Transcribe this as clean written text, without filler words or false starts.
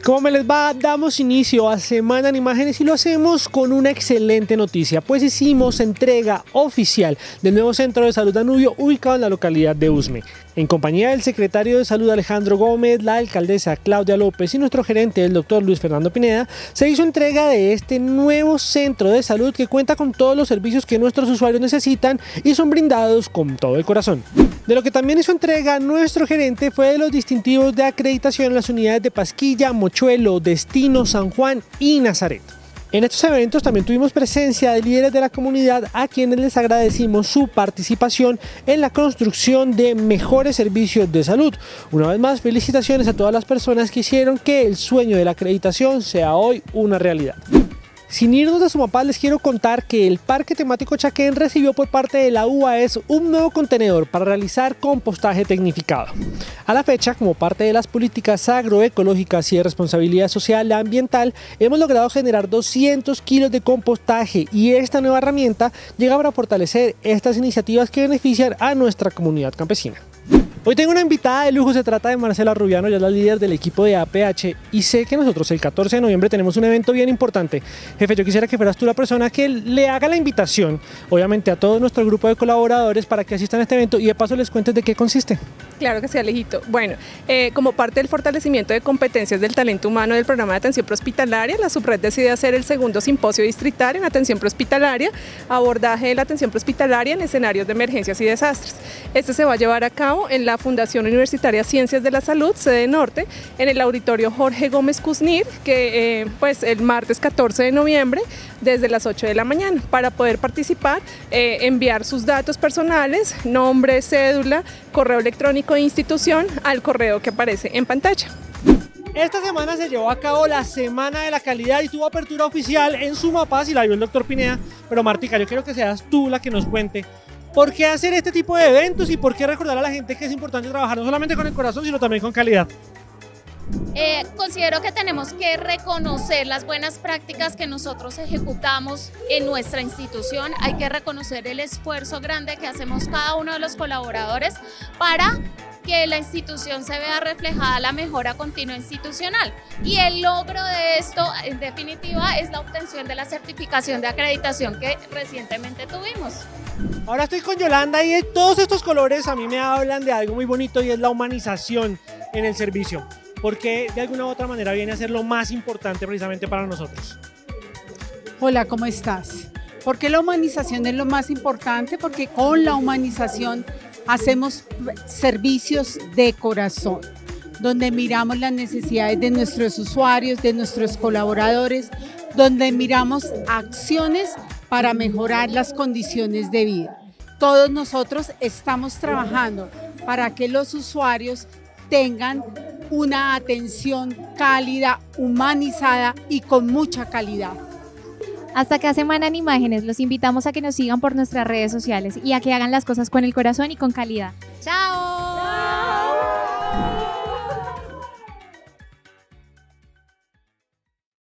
¿Cómo me les va? Damos inicio a Semana en Imágenes y lo hacemos con una excelente noticia, pues hicimos entrega oficial del nuevo Centro de Salud Danubio ubicado en la localidad de Usme. En compañía del secretario de Salud Alejandro Gómez, la alcaldesa Claudia López y nuestro gerente, el doctor Luis Fernando Pineda, se hizo entrega de este nuevo centro de salud que cuenta con todos los servicios que nuestros usuarios necesitan y son brindados con todo el corazón. De lo que también hizo entrega nuestro gerente fue de los distintivos de acreditación en las unidades de Pasquilla, Mochuelo, Destino, San Juan y Nazaret. En estos eventos también tuvimos presencia de líderes de la comunidad a quienes les agradecimos su participación en la construcción de mejores servicios de salud. Una vez más, felicitaciones a todas las personas que hicieron que el sueño de la acreditación sea hoy una realidad. Sin irnos de Sumapaz, les quiero contar que el Parque Temático Chaquén recibió por parte de la UAS un nuevo contenedor para realizar compostaje tecnificado. A la fecha, como parte de las políticas agroecológicas y de responsabilidad social y ambiental, hemos logrado generar 200 kilos de compostaje y esta nueva herramienta llega para fortalecer estas iniciativas que benefician a nuestra comunidad campesina. Hoy tengo una invitada de lujo, se trata de Marcela Rubiano, ella es la líder del equipo de APH y sé que nosotros el 14 de noviembre tenemos un evento bien importante. Jefe, yo quisiera que fueras tú la persona que le haga la invitación, obviamente a todo nuestro grupo de colaboradores para que asistan a este evento y de paso les cuentes de qué consiste. Claro que sí, Alejito. Bueno, como parte del fortalecimiento de competencias del talento humano del programa de atención prehospitalaria, la Subred decide hacer el segundo simposio distrital en atención prehospitalaria, abordaje de la atención prehospitalaria en escenarios de emergencias y desastres. Este se va a llevar a cabo en la Fundación Universitaria Ciencias de la Salud, sede norte, en el auditorio Jorge Gómez Cuznir, que pues el martes 14 de noviembre, desde las 8 de la mañana. Para poder participar, enviar sus datos personales, nombre, cédula, correo electrónico e institución al correo que aparece en pantalla. Esta semana se llevó a cabo la Semana de la Calidad y tuvo apertura oficial en Sumapaz y la vio el doctor Pineda, pero Martica, yo quiero que seas tú la que nos cuente ¿por qué hacer este tipo de eventos y por qué recordar a la gente que es importante trabajar no solamente con el corazón, sino también con calidad? Considero que tenemos que reconocer las buenas prácticas que nosotros ejecutamos en nuestra institución. Hay que reconocer el esfuerzo grande que hacemos cada uno de los colaboradores para que la institución se vea reflejada la mejora continua institucional. Y el logro de esto, en definitiva, es la obtención de la certificación de acreditación que recientemente tuvimos. Ahora estoy con Yolanda y todos estos colores a mí me hablan de algo muy bonito y es la humanización en el servicio. Porque de alguna u otra manera viene a ser lo más importante precisamente para nosotros. Hola, ¿cómo estás? ¿Por qué la humanización es lo más importante? Porque con la humanización hacemos servicios de corazón, donde miramos las necesidades de nuestros usuarios, de nuestros colaboradores, donde miramos acciones para mejorar las condiciones de vida. Todos nosotros estamos trabajando para que los usuarios tengan una atención cálida, humanizada y con mucha calidad. Hasta acá Semana en Imágenes, los invitamos a que nos sigan por nuestras redes sociales y a que hagan las cosas con el corazón y con calidad. ¡Chao!